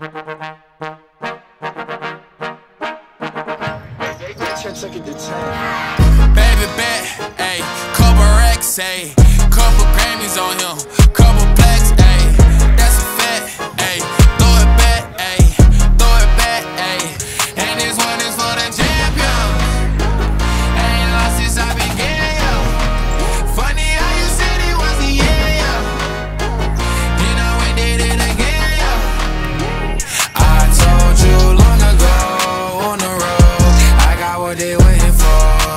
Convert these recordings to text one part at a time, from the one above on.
Baby bet, ayy, couple racks, ayy, couple Grammys on him, couple plaques, ayy, that's a fact, ayy, throw it back, ayy, throw it back, ayy, and this one is for the champion. Ain't lost since I began, yo. Funny how you said it was the end, yo. You know we did it again, yo. I told you long ago on the road, I got what they waiting for.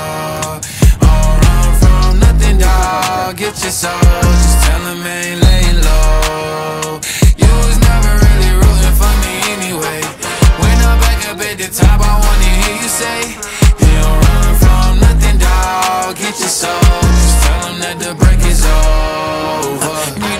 Get your soul, just tell him I ain't laying low. You was never really rooting for me anyway. When I'm back up at the top, I wanna hear you say, you don't run from nothing, dawg. Get your soul, just tell him that the break is over.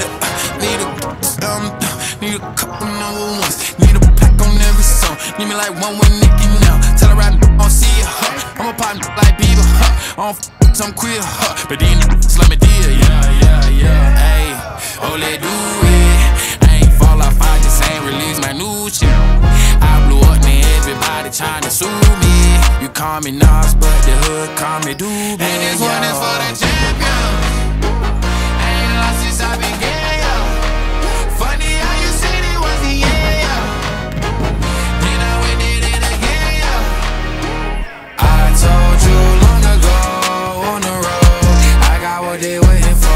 Need a couple number ones. Need a pack on every song. Need me like one with Nicki now. Tell her right now, I don't see ya, huh. I'm a pop like Bieber, huh. I don't I'm queer, huh. But these niggas let me deal, yeah. Ayy, oh, let's do it. I ain't fall off, I just ain't release my new shit. I blew up, man, everybody tryna sue me. You call me Nas, but the hood call me Doobie. And this one is for the champion. Ain't lost since I began, yo. Funny how you said it was the end, yo. You know we did it again, yo. I told you long ago on the road, I got what they waiting for.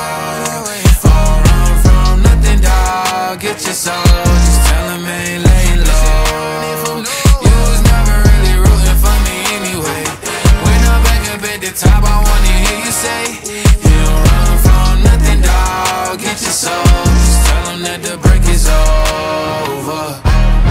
Don't run from nothing, dawg. Get your soul, just tell him I ain't laying low. You was never really rooting for me anyway. When I'm back up at the top, I wanna hear you say, you don't run from nothing, dawg. Get your soul, just tell him that the break is over.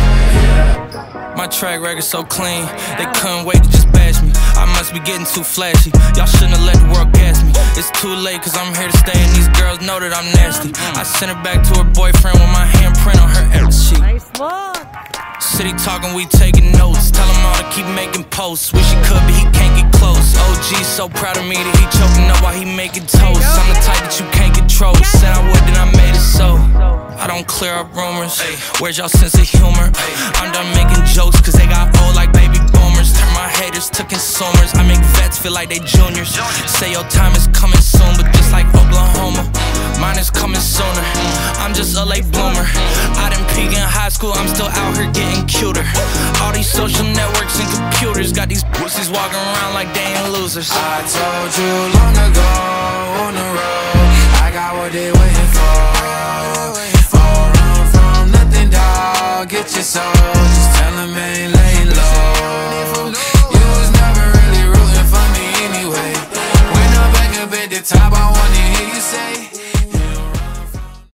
My track record so clean, they couldn't wait to just bash me. I must be getting too flashy, y'all shouldn't have let the world gas me. It's too late cause I'm here to stay and these girls know that I'm nasty. I sent her back to her boyfriend with my handprint on her ass cheek. City talking, we taking notes. Tell him all to keep making posts. Wish he could, but he can't get close. OG so proud of me that he choking up while he making toast. I'm the type that you can't control. Said I would, then I made it so. I don't clear up rumors. Where's y'all sense of humor? I'm done making jokes cause they got old like baby boomers. Turn my haters to consumers. I make vets feel like they juniors. Say your time is coming soon, but just like Oklahoma, mine is coming sooner. I'm just a late bloomer. I didn't peak in high school, I'm still out here getting cuter. All these social networks and computers got these pussies walking around like they ain't losers. I told you long ago on the road, I got what they waiting for. Don't run from nothing, dawg. Get your soul, just tell him I ain't laying low. You was never really rooting for me anyway. When I'm back up at the top, I wanna hear you say,